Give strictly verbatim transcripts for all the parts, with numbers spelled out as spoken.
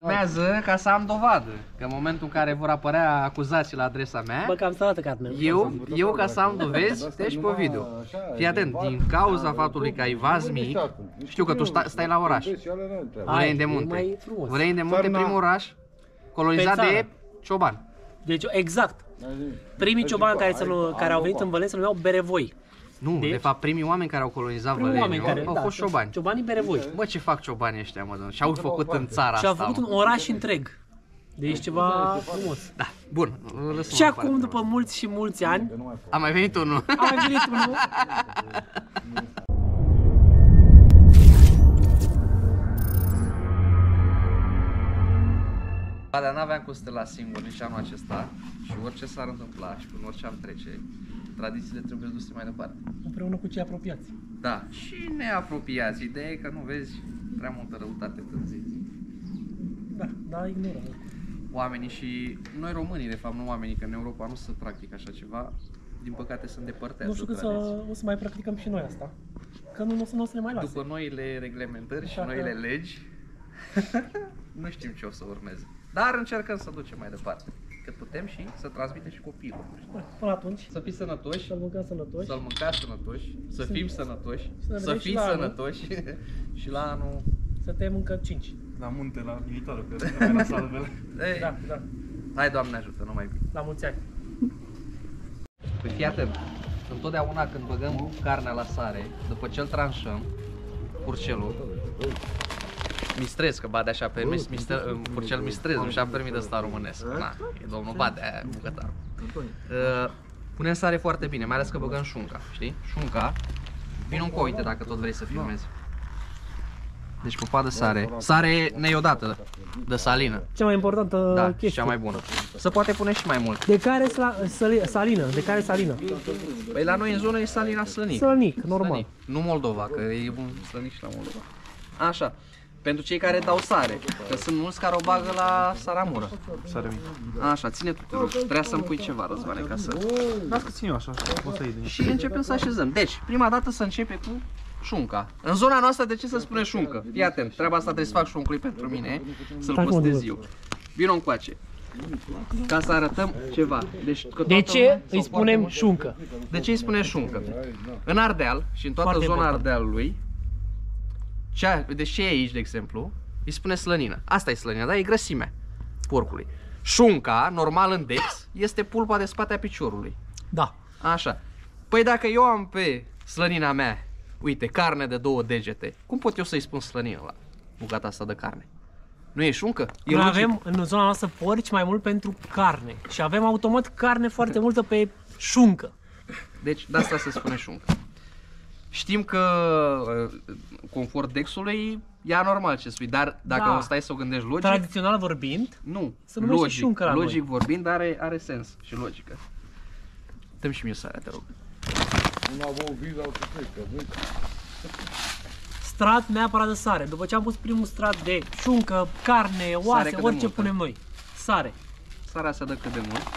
Urmează ca să am dovadă, că în momentul în care vor apărea acuzații la adresa mea, bă, cam salată carne. eu, eu ca să am dovezi, deci pe video. Fii atent, din cauza faptului că ai vas mic, știu că tu stai, stai la oraș, Vâlăini de Munte. Vâlăini de Munte, primul oraș colonizat de ciobani. Deci, exact. Primii ciobani care, care au venit în Văleni se numeau berevoi. Nu, deci, de fapt primii oameni care au colonizat Văleni au da, fost ciobani. Ciobanii berevoi. Bă, ce fac ciobanii ăștia, mă, domnule? Și-au făcut în țara asta. Și-au făcut un oraș întreg. Deci ceva frumos. Da, bun. Și acum, după mulți și mulți ani, a mai venit unul. A mai venit unul. Ba, dar n-aveam cum să te las singur nici anul acesta și orice s-ar întâmpla și până orice am trece, tradițiile trebuie duse mai departe. Împreună cu cei apropiați. Da, și neapropiați. Ideea e că nu vezi prea multă răutate în zi. Da, da, ignoră. Oamenii și noi românii, de fapt, nu oamenii, că în Europa nu se practică așa ceva, din păcate se îndepărtează. Nu știu că să, o să mai practicăm și noi asta, că nu, nu, o, să, nu o să ne mai lase. După noile reglementări și noile legi, nu știm ce o să urmeze. Dar încercăm să ducem mai departe, cât putem și să transmitem și copiilor. Până atunci, să fii sănătoși, să-l mâncați sănătoși, să-l mâncați sănătoși, să fim sănătoși, să fiți sănătoși și la anul... Să tăiem încă cinci. La munte, la militară, că nu mai la salvele. Da, da. Hai, Doamne ajută, nu mai bine. La mulți ani. Păi fii atent, întotdeauna când băgăm carnea la sare, după ce îl tranșăm, purcelul, mistrez, că Badea și-a permis, purcel mistrez, nu și-a permis de ăsta românesc. Na, e domnul Badea, bucătarul. Uh, punem sare foarte bine, mai ales că băgăm șunca, știi? Șunca, vino încă, uite dacă tot vrei să filmezi. Deci pupa de sare, sare neiodată, de salină. Cea mai importantă da, chestie. Cea mai bună. Se poate pune și mai mult. De care salină? De care salină? Păi la noi în zonă e salina Slănic. Slănic, normal. Slănic. Nu Moldova, că e un Slănic și la Moldova. Așa. Pentru cei care dau sare, că sunt mulți care o bagă la saramură. Sare mică. Așa, ține tu, te rog. Trebuia să-mi pui ceva, Răzvane, ca să... Las că țin eu așa, o să iei. Și începem să așezăm. Deci, prima dată să începe cu șunca. În zona noastră, de ce se spune șuncă? Fii atent, treaba asta trebuie să fac șuncului pentru mine, să-l postez eu. Vino încoace. Ca să arătăm ceva. Deci, că de ce îi spunem șuncă? De ce îi spunem șuncă? În Ardeal și în toată foarte zona important. Ardealului, cea, deci ce e aici, de exemplu, îi spune slănină. Asta e slănina, dar e grăsimea porcului. Șunca, normal în dex, este pulpa de spate a piciorului. Da. Așa. Păi dacă eu am pe slănina mea, uite, carne de două degete, cum pot eu să-i spun slănină la bucata asta de carne? Nu e șuncă? E Noi avem în zona noastră porci mai mult pentru carne și avem automat carne foarte multă pe șuncă. Deci de asta se spune șuncă. Știm că conform dexului e anormal ce spui, dar dacă da. o stai să o gândești logic... Tradițional vorbind, nu, se numește șuncă la logic noi. vorbind are, are sens și logică. Dă-mi și mie sarea, te rog. Strat neapărat de sare. După ce am pus primul strat de șuncă, carne, oase, orice punem noi. Sare. Sarea se dă cât de mult.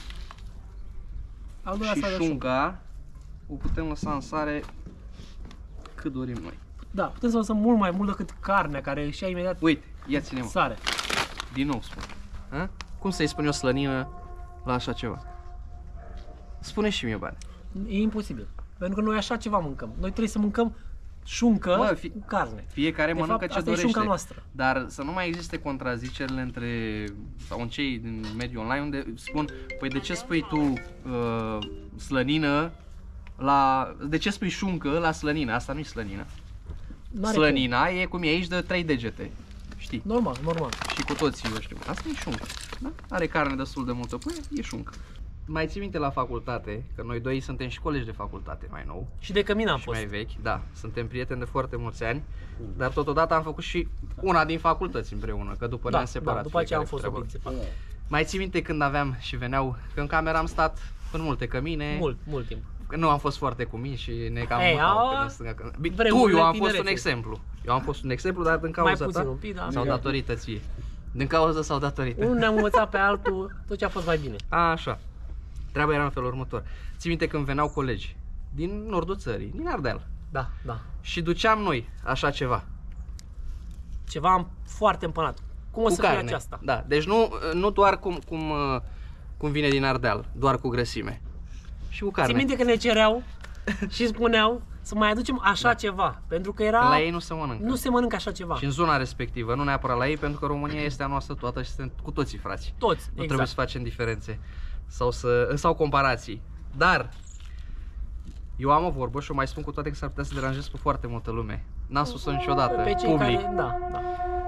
Al și șunca o putem lăsa în sare cât dorim noi. Da, putem să lăsăm mult mai mult decât carnea, care își ia imediat. Uite, ia ține-mă. Sare. Din nou spun. A? Cum să-i spun eu slănină la așa ceva? Spune și mie, bani. E imposibil. Pentru că noi așa ceva mâncăm. Noi trebuie să mâncăm șuncă Bă, fi, cu carne. Fiecare de mănâncă fapt, ce asta dorește. E șunca noastră. Dar să nu mai existe contrazicerile între sau în cei din mediul online unde spun, păi de ce spui tu uh, slănină la de ce spui șuncă la slănină? Asta nu e slănină. Slănina cum. E cum e aici de trei degete. Știi? Normal, normal. Și cu toții eu știu. Asta e șuncă. Da? Are carne destul de multă, păi e șuncă. Mai ții minte la facultate, că noi doi suntem și colegi de facultate mai nou. Și de cămin am și fost. mai vechi, da. Suntem prieteni de foarte mulți ani, dar totodată am făcut și una din facultăți împreună, că după da, ne-am separat. Da, după aceea am fost obiecție. Mai ții minte când aveam și veneau, că în cameră am stat în multe cămine. Mult, mult timp. Că nu am fost foarte cuminți și ne cam Ei, mutau. Tu, eu am fost un exemplu. Eu am fost un exemplu, dar din cauza mai puțin, ta un pic, da. sau datorită ție. Din cauza sau datorită. Unul ne-am învățat pe altul, tot ce a fost mai bine. A, așa. Treaba era în felul următor. Ții minte când veneau colegi din nordul țării, din Ardeal. Da, da. Și duceam noi așa ceva. Ceva foarte împănat. Cum o cu să fie carne. aceasta? Da, deci nu, nu doar cum, cum, cum vine din Ardeal, doar cu grăsime. Și cu carne. Ții minte că ne cereau și spuneau să mai aducem așa da. ceva, pentru că era... La ei nu se mănâncă. Nu se mănâncă așa ceva. Și în zona respectivă, nu neapărat la ei, pentru că România este a noastră toată și suntem cu toții frați. Toți, Nu exact. trebuie să facem diferențe sau, să, sau comparații. Dar eu am o vorbă și o mai spun cu toate că s-ar putea să deranjez pe foarte multă lume. N-am spus-o niciodată, Pe cei public. care... Da, da.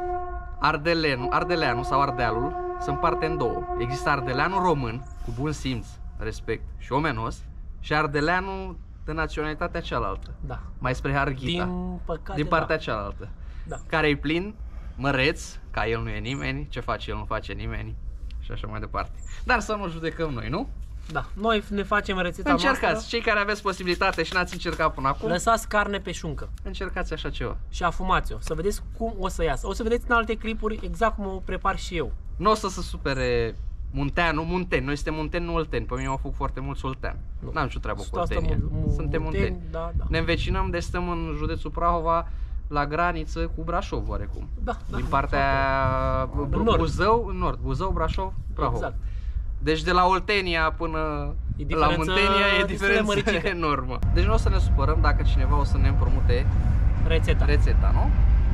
Ardeleanu, Ardeleanu sau Ardealul se împarte în două. Există Ardeleanul român, cu bun simț, respect și omenos, și Ardeleanul de naționalitatea cealaltă, Da. mai spre Harghita, Din păcate, din partea da. cealaltă, Da. care e plin, măreț, ca el nu e nimeni, ce face el nu face nimeni și așa mai departe. Dar să nu judecăm noi, nu? Da. Noi ne facem rețeta Încercați, noastră. cei care aveți posibilitate și n-ați încercat până acum, Lăsați carne pe șuncă încercați așa ceva. și afumați-o, să vedeți cum o să iasă. O să vedeți în alte clipuri exact cum o prepar și eu. Nu o să se supere Munteanu, Munteni. Noi suntem Munteni, nu Olteni. Pe mine m-au făcut foarte mulți Olteani. N-am nicio treabă cu Asta Oltenia. mu- mu- Suntem Munteni. Da, da. Ne învecinăm, deci stăm în județul Prahova, la graniță cu Brașov, oarecum. Da, da. Din partea În nord. Buzău, în nord. Buzău, Brașov, Prahova. Exact. Deci de la Oltenia până E la diferență Muntenia e destul de diferență măricică. enormă. Deci nu o să ne supărăm dacă cineva o să ne împrumute Rețeta. rețeta, nu?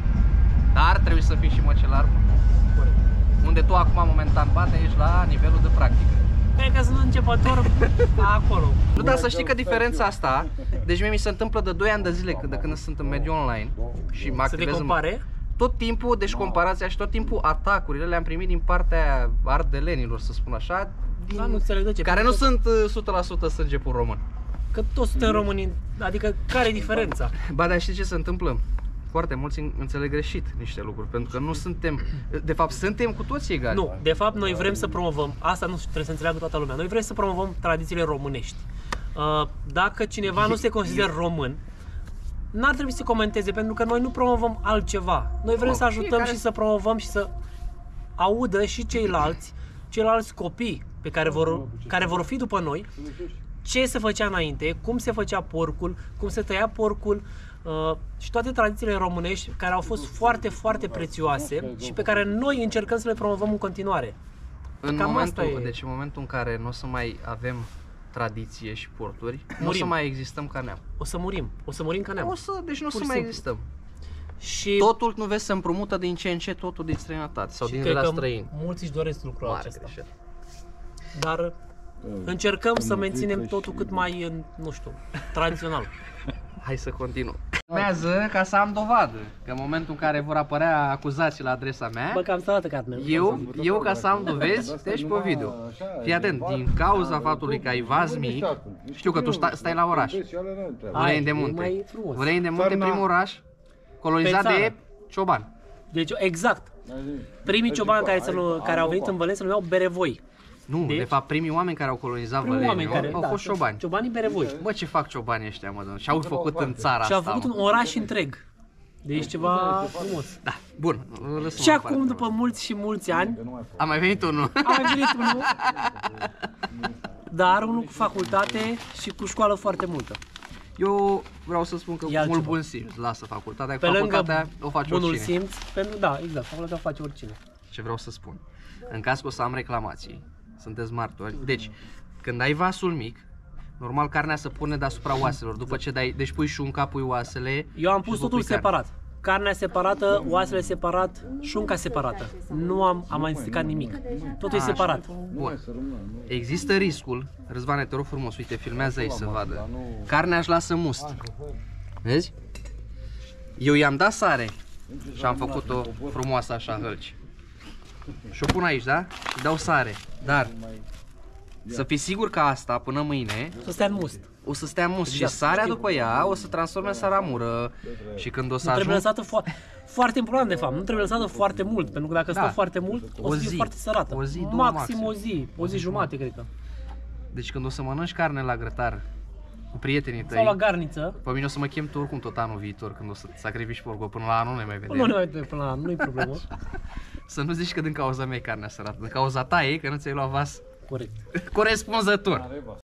Dar trebuie să fii și măcelar. Corect. Unde tu acum momentan bate, ești la nivelul de practică. Cred că sunt începător acolo. Nu, dar să știi că diferența asta, deci mie mi se întâmplă de doi ani de zile de când sunt în mediul online și mă Să te activez în- compare? tot timpul, deci comparația și tot timpul atacurile le-am primit din partea ardelenilor, să spun așa, din... Da, nu înțeleg de ce. care nu pentru că- sunt uh, o sută la sută sânge pur român. Că toți suntem români, adică care e diferența? Ba, dar știi ce se întâmplă? Foarte mulți în- înțeleg greșit niște lucruri, pentru că nu suntem, de fapt suntem cu toții egali. Nu, de fapt noi vrem să promovăm, asta nu trebuie să înțeleagă toată lumea, noi vrem să promovăm tradițiile românești. Uh, Dacă cineva nu se consideră român, n-ar trebui să comenteze, pentru că noi nu promovăm altceva. Noi vrem Bun, să ajutăm fiecare- și să promovăm și să audă și ceilalți, ceilalți copii pe care vor, care vor fi după noi, ce se făcea înainte, cum se făcea porcul, cum se tăia porcul uh, și toate tradițiile românești care au fost foarte, foarte prețioase și pe care noi încercăm să le promovăm în continuare. În Cam momentul, asta e. deci în momentul în care nu o să mai avem tradiție și porturi, nu o Murim. să mai existăm ca neam. O să murim, o să murim ca neam. O să, deci nu o Pur să și mai simplu. existăm. Și, Totul, nu vezi, se împrumută din ce în ce, totul din străinătate sau și din de cred la că străini. mulți își doresc lucrul Mare acesta. greșeală. Dar încercăm să menținem totul cât mai, în, nu știu, tradițional. Hai să continuăm. Urmează ca să am dovadă că în momentul în care vor apărea acuzații la adresa mea, Bă, că am salată carne. eu, eu ca să am dovezi, deci pe video. Fii atent, din cauza faptului că ai vas mic, știu că tu sta, stai la oraș, Vâlei de e Munte. mai frumos. Vâlei de Munte, primul oraș colonizat Pe țară. de ciobani. Deci, exact. Primii ciobani care, să nu, care au venit în Văleni se numeau berevoi. Nu, Deci? de fapt primii oameni care au colonizat Primii Văleni oameni care, au da, fost ciobani. Ciobanii berevoi. Bă, ce fac ciobanii ăștia, mă, domnule? Și-au făcut în țara Și au asta, făcut mă. un oraș întreg. Deci ceva frumos. Da, bun, lăsăm Și la parte. acum, după mulți și mulți ani, A mai venit unul. a mai venit unul, dar unul cu facultate și cu școală foarte multă. Eu vreau să spun că E cu altceva. mult bun simț, lasă facultatea, Pe că lângă facultatea o face bunul oricine. simț, pentru, da, exact, facultatea o face oricine. Ce vreau să spun, în caz că o să am reclamații, sunteți martori, deci când ai vasul mic, normal carnea se pune deasupra oaselor, după ce dai, deci pui șunca, pui oasele. Eu am și pus după totul pui carne. separat. Carnea separată, oasele separat, șunca separată. Nu am amestecat nimic. Totul e Așa. separat. Bun. Există riscul, Răzvane, te rog frumos, uite, filmează aici să vadă. Carnea își lasă must. Vezi? Eu i-am dat sare și am făcut-o frumoasă așa hălci. Și o pun aici, da? Și dau sare. Dar să fii sigur că asta, până mâine, Să stea în must. o să stea must Exact. și sarea după ea o să transforme în saramură. Și când o să Nu trebuie ajung... lăsată fo- foarte important de fapt. Nu trebuie lăsată foarte mult, pentru că dacă Da. stă foarte mult, o O să fie zi. foarte sărată. O zi, două maxim, maxim. o zi, o zi jumate, cred că. Deci când o să mănânci carne la grătar cu prietenii tăi, Sau la garniță. pe mine o să mă chem tu oricum tot anul viitor când o să sacrifici porcul, până la anul nu ne mai vedem. Nu ne mai vedem până la anul, nu-i problemă. Să nu zici că din cauza mea e carnea sărată, din cauza ta e că nu ți-ai luat vas Corect. corespunzător.